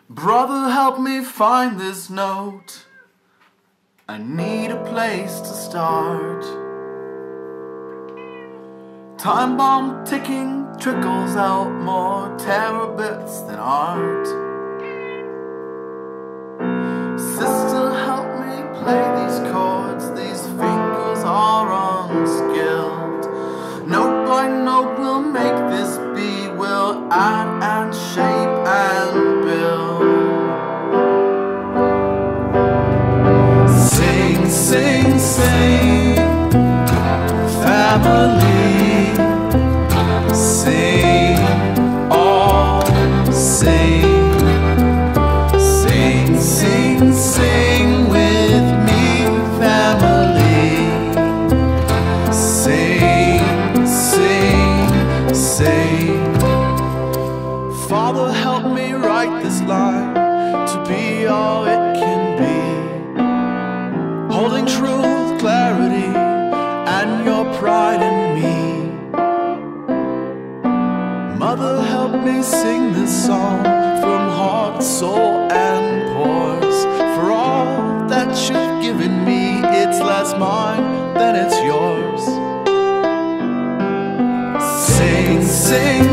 Brother, help me find this note. I need a place to start. Time bomb ticking trickles out more terabits than art. Sister, help me play these chords. These fingers are unskilled. Note by note we'll make this be. We'll add and shape and build. Sing, sing, sing, family. Sing, all sing. Sing, sing, sing with me, family. Sing, sing, sing. Father, help me write this line to be all it can be, holding truth, clarity, and your pride in me. Mother, help me sing this song from heart, soul, and pores. For all that you've given me, it's less mine than it's yours. Sing, sing,